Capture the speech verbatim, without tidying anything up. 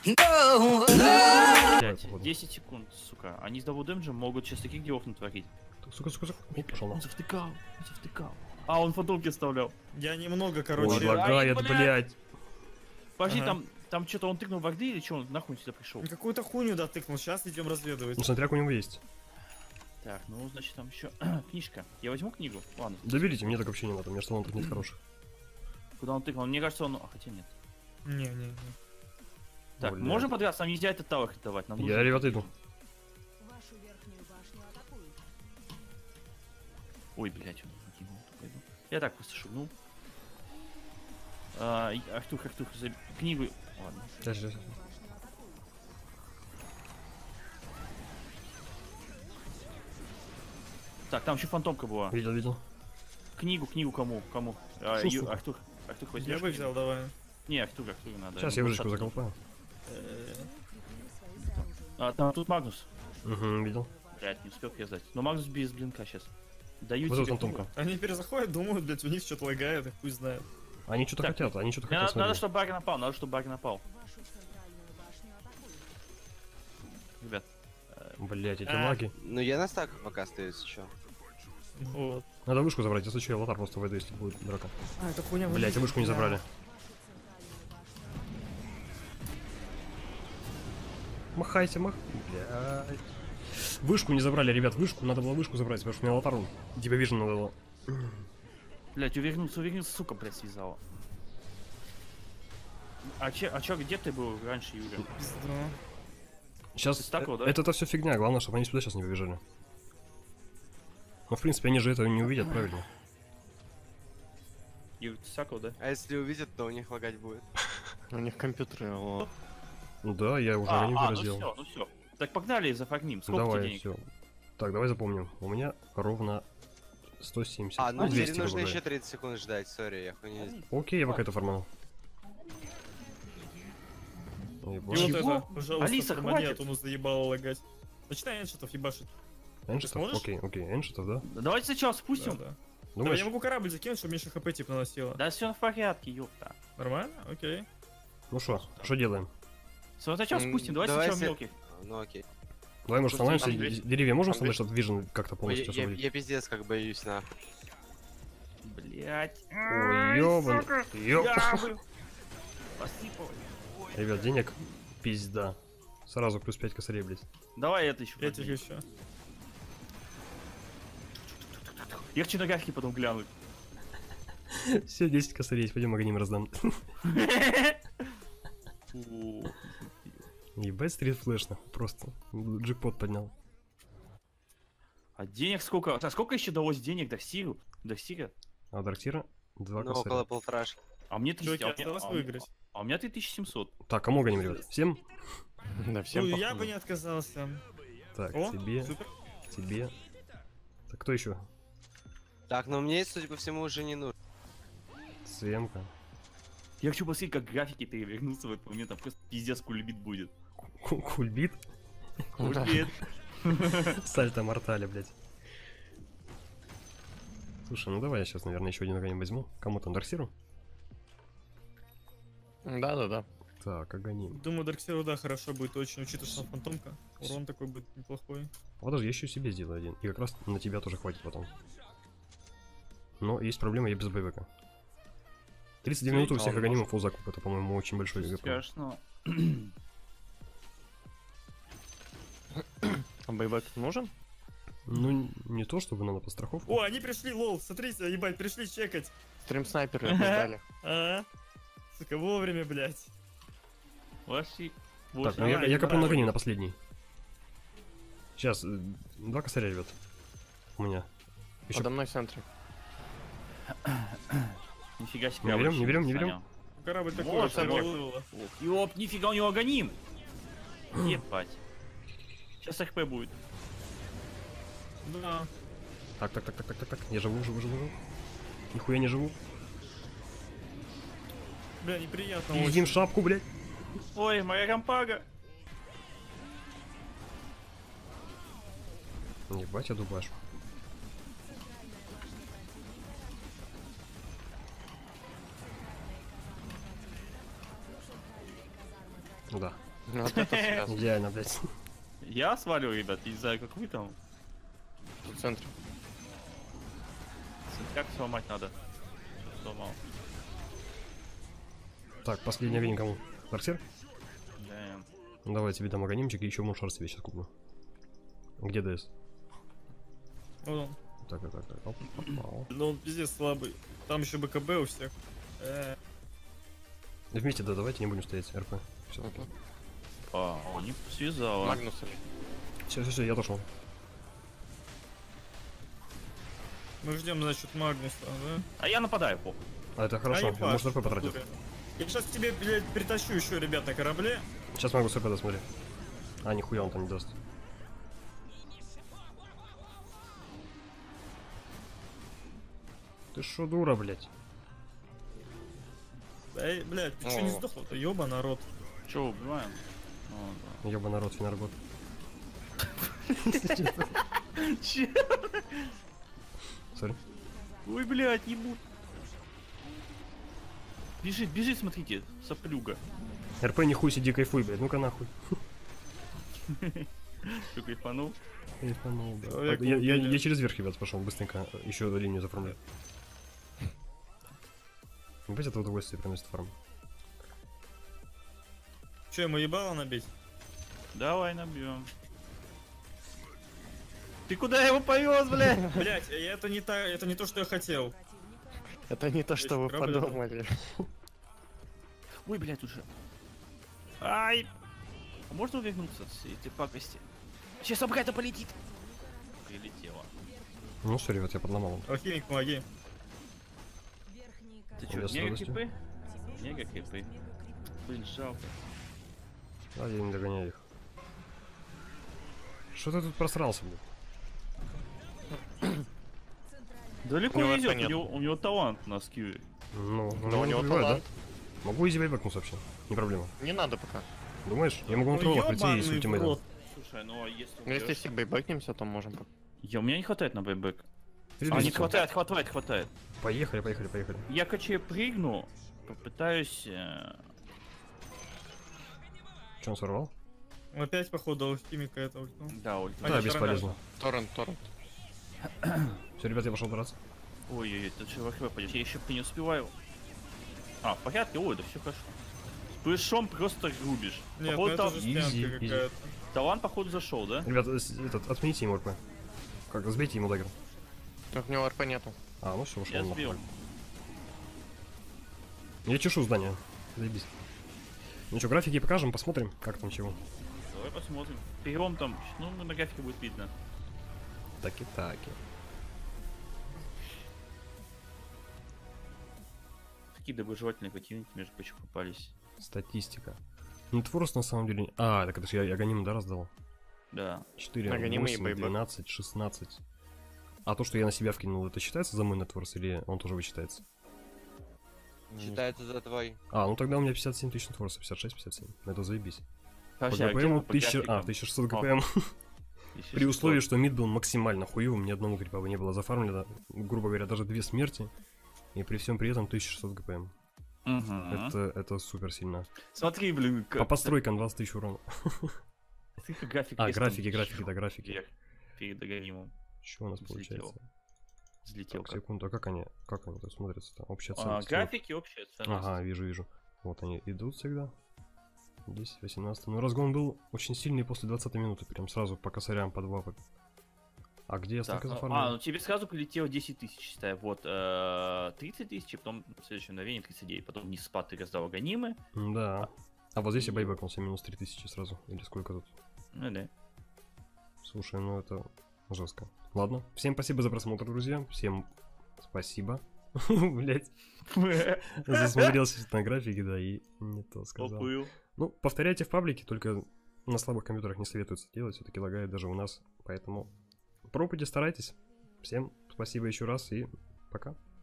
Блять, десять секунд, сука. Они с дабл дэмджем могут сейчас таких делов натворить. Сука, сука, сука. О, пошел Он на. завтыкал, он завтыкал. А, он фантомки вставлял. Я немного, Ой, короче. лагает, Ай, блядь. Подожди, Ага. там, там что-то он тыкнул в орды или что он нахуй сюда пришел? Какую-то хуйню дотыкнул, сейчас идем разведывать. Ну, смотря, как у него есть. Так, ну, значит, там еще книжка. Я возьму книгу? Ладно. Доберите, мне так вообще не надо, мне что он тут нет хороших. Куда он тыкнул? Мне кажется, он... А, хотя нет. Не, не, не. Так, Блядь. можем подраться, нам нельзя этот тавер хитовать. Нам Я, нужно- ребята, иду. Вашу верхнюю башню атакуют. Ой, блядь, он накинул, пойду. Я так просто шагнул. А, и- Артух, Артух, за книгу. Ладно. Сейчас, сейчас. Так, там еще фантомка была. Видел, видел. Книгу, книгу кому? Кому? А, Шо, Ю- сука? Артух, Артух Я возьмешь? бы взял, давай. Не, Артур, Артур надо. Сейчас ему я вышечку двадцать. заколпаю. А, там тут Магнус. Угу, видел. Блядь, не успел я сдать. Но Магнус без блинка сейчас. Даю Вот тебе тут книгу. фантомка. Они перезаходят, думают, блядь, у них что-то лагает, их пусть знает. Они что-то Так. хотят, они что-то Мне хотят. надо, надо, смотри. чтобы Барри напал, надо, чтобы Барри напал. Вашу центральную башню атакуют. Ребят. Блять, эти А. лаги. Ну я на стаках пока остаюсь еще. Вот. Надо вышку забрать, если что, я лотар просто войду, если будет драка. А, это хуйня. Блять, вышку не забрали. Махайте, мах. Блять. Вышку не забрали, ребят, вышку, надо было вышку забрать, потому что мне лотару. Типа вижу надо было. Блядь, увернуться, увернуться, сука, блядь, связала. А че, а че, где ты был раньше, Юля? Пизда. Сейчас, Ты стакал, да? это-то все фигня, главное, чтобы они сюда сейчас не побежали. Ну, в принципе, они же этого не увидят, правильно? Юля, ты стакал, да? А если увидят, то у них лагать будет. У них компьютеры, о. Ну да, я уже А, ранее а, ну раздел. все, ну все. Так погнали, зафагним. Сколько Давай, тебе денег? все. Так, давай запомним. У меня ровно сто семьдесят. А, ну двести, теперь нужно грубо еще говоря. тридцать секунд ждать, сори, я хуйня. Окей, я пока это формал. Ой, И боже. вот Чего? это, пожалуйста, Алиса, тормони, хватит. а то ну заебало лагать. Начинай эншитов ебашить. Эншитов? сможешь? Окей, окей, эншитов, да? Да давайте сначала спустим. Да, да. Давай, Думаешь? я могу корабль закинуть, чтобы меньше хп типа наносило. Да все в порядке, ёпта. Нормально? Окей. Ну что, что делаем? Все, сначала М, спустим, давайте давай сначала се- мелких. Ну окей. Давай, может, Просто становимся, там и- две- деревья можем там становить, чтобы вижен как-то Ой, полностью я, я, освободить? я пиздец как боюсь на. Блять. Ой, ёбан, ёп. Посыпал. Ребят, денег пизда. Сразу плюс пять косарей, блядь. Давай это еще. Пять их еще. Я хочу на графики потом глянуть. Все, десять косарей, пойдем магним раздам. Фу. Ебать, стрит флешно, просто джекпот поднял. А денег сколько? А сколько еще далось денег до Сиру? До Сира? А у Дарктира два Ну около косаря. полторашки. А мне тысяча. Чуваки, А, мне- осталось а, мне- выиграть. а у меня три тысячи семьсот. Так, кому гоним, ребят? Всем? Да, всем Ну, я походу. бы не отказался. Так, О, тебе, супер. тебе. Так, кто еще? Так, но мне, судя по всему, уже не нужно. Сэмка. Я хочу посмотреть, как графики перевернутся в этот момент, там просто пиздец кульбит будет. Ку- Кульбит? Кульбит. Сальто мортале, блядь. Слушай, ну давай я сейчас, наверное, еще один огонь возьму. Кому там, Дарксиру? Да-да-да. Так, огоним. Думаю, Дарксеру, да, хорошо будет очень, учитывая, что он фантомка. Урон такой будет неплохой. Подожди, я еще себе сделаю один. И как раз на тебя тоже хватит потом. Но есть проблема, я без боевика. тридцать две минуты у всех огонимов фул закуп. Это, по-моему, очень большой ГП. Страшно. А боевик нужен? Ну, не то, чтобы надо по страховке. О, они пришли, лол, смотрите, ебать, пришли чекать. Стрим снайперы ждали. А, сука, вовремя, блядь. Ваши... Так, ну я, я копну на гони на последний. Сейчас, э, два косаря, ребят. У меня. Еще Подо мной в центре. Нифига себе. Не берем, вообще не берем, не берем? Саня. Корабль такой, Вот, что вот. было. Ох, Ёп, нифига у него агоним. Ебать. Сейчас ХП будет. Да. Так, так, так, так, так, так, так. Я живу, живу, живу, живу. Нихуя не живу. Бля, неприятно Пиздим очень. шапку, блядь. Ой, моя рампага. Ебать, я дубаш. Да. Ну, вот это связано. Идеально, блядь. Я свалю, ребят, я не знаю, как вы там. В центре. Как сломать надо? Сломал. Так, последний огонь кому? Дарксер? Да. Ну, давай тебе дам огонимчик и еще муншар себе сейчас куплю. Где ДС? Вот он. Так, так, так, так. Оп, оп, оп. Ну он пиздец слабый. Там еще БКБ у всех. Э, Вместе, да, давайте не будем стоять, РП. Все, Мгм. А, он не связал. Магнус. все, все, все, я дошел. Мы ждем, значит, Магнуса, да? А я нападаю, по. А это хорошо, А ебать, может РП в потратить. натуре. Я сейчас тебе, блядь, притащу еще ребят на корабле. Сейчас могу с РП досмотреть. А, нихуя он там не даст. Ты шо, дура, блядь? Эй, блядь, ты что не О. сдохла-то, ёба народ. Че, убиваем? Ну, Ёба народ, финаргот. да. Че? Сори. Ой, блядь, ебут. Бежит, бежит, смотрите, соплюга. РП не хуй сиди, кайфуй, блядь, ну-ка нахуй. Ты кайфанул? Кайфанул, да. Человека Я, я, убили. я через верх, ребят, пошел, быстренько еще линию заформлю. Ебать, это удовольствие приносит фарм. Че, ему ебало набить? Давай набьем. Ты куда его повез, блядь? Блядь, э, это не та, это не то, что я хотел. Это не то, что вы Проблема. подумали. Ой, блядь, уже. Ай! А можно увернуться с этой пакости? Сейчас обратно полетит. Прилетело. Ну все, ребят, я подломал. Алхимик, помоги. Верхний Ты Я чё, с мега радостью. КП? Мега КП. Блин, жалко. А, я не догоняю их. Что ты тут просрался, блядь? Далеко У него не идет, РП у нет. него, у него талант на скилле. Ну, Но у него убивает, талант. да? Могу изи байбэкнуть вообще, не проблема. Не надо пока. Думаешь? Я могу на Ну, троллах прийти и ёбаный с в ультимейтом. рот. Слушай, ну а если... Ну, если все бейбэкнемся, то можем пока. Я, у меня не хватает на бэйбэк. А, не Перебежите. хватает, хватает, хватает. Поехали, поехали, поехали. Я качаю прыгну, попытаюсь... э, Че, он сорвал? Опять, походу, алхимика это ультнул. Да, ульт. А, Да, нет, бесполезно. Торрент, торрент. Все, ребят, я пошел драться. Ой-ой-ой, ты что, в АХВ пойдешь? Я еще не успеваю. А, в порядке? Ой, да все хорошо. С пышом просто грубишь. Нет, ну Походу, это тал- же Изи, стянка изи. какая-то. талант, походу, зашел, да? Ребят, э, с- этот, отмените ему РП. Как, сбейте ему дагер. Но у него РП нету. А, ну все, ушел Я нахуй. сбил. Я чешу здание. Заебись. Ну что, графики покажем, посмотрим, как там чего. Давай посмотрим. Перелом там, ну, на графике будет видно. Таки-таки. Такие доброжелательные противники, между прочим, попались. Статистика. Нетворс на самом деле... А, так это же я Аганим, да, раздал? Да. четыре, Аганим и восемь, Бейбэк. двенадцать, шестнадцать. А то, что я на себя вкинул, это считается за мой нетворс или он тоже вычитается? Считается за твой. А, ну тогда у меня пятьдесят семь тысяч нетворса, пятьдесят шесть пятьдесят семь. Это заебись. По Подожди, а где ГПМу мы по тысяча... А, графикам? тысяча шестьсот О, ГПМ. тысяча При шестьсот. условии, что мид был максимально хуёвым, ни одного крипа бы не было зафармлено. Грубо говоря, даже две смерти. И при всем при этом тысяча шестьсот ГПМ. Мгм. Это, это супер сильно. Смотри, блин, По как... постройкам двадцать тысяч урона. Смотри, как график А, есть, графики, там графики, да, графики. вверх, перед Аганимом. Что у нас Взлетел. получается? Взлетел Так, как. секунду, а как они, как они тут смотрятся-то? Общая А, ценность. графики, общая ценность. Ага, вижу, вижу. Вот они идут всегда. десять, восемнадцать. Ну, разгон был очень сильный после двадцатой минуты. Прям сразу по косарям, по два. по- А где я Так, столько ну, зафармил? а, ну тебе сразу прилетело десять тысяч, считай. Вот, э, тридцать тысяч, потом в следующем мгновении тридцать девять. Потом вниз спад ты раздал аганимы. Да. А вот здесь я байбекнулся минус три тысячи сразу. Или сколько тут? Ну да. Слушай, ну это жестко. Ладно. Всем спасибо за просмотр, друзья. Всем спасибо. Блять. Засмотрелся на графике, да, и не то сказал. Поплыл. Ну, повторяйте в паблике, только на слабых компьютерах не советуется делать, все-таки лагает даже у нас. Поэтому пробуйте, старайтесь. Всем спасибо еще раз и пока.